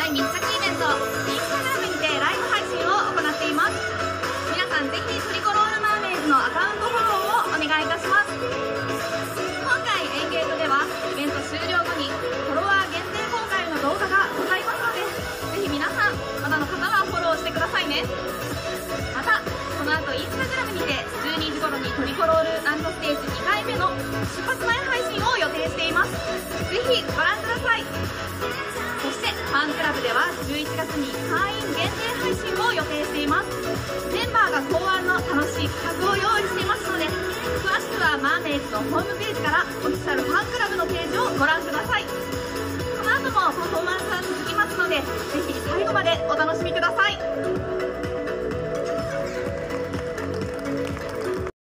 大密着イベント、インスタグラムにてライブ配信を行っています。皆さんぜひトリコロールマーメイズのアカウントフォローをお願いいたします。今回エンゲートではイベント終了後にフォロワー限定公開の動画がございますので、ぜひ皆さんまだの方はフォローしてくださいね。またこの後インスタグラムにて12時頃にトリコロール&ステージ2回目の出発前配信を予定しています。ぜひご覧ください。そしてファンクラブでは11月に会員限定配信を予定しています。メンバーが考案の楽しい企画を用意していますので、詳しくはマーメイズのホームページからオフィシャルファンクラブのページをご覧ください。この後もパフォーマンスは続きますので、ぜひ最後までお楽しみください。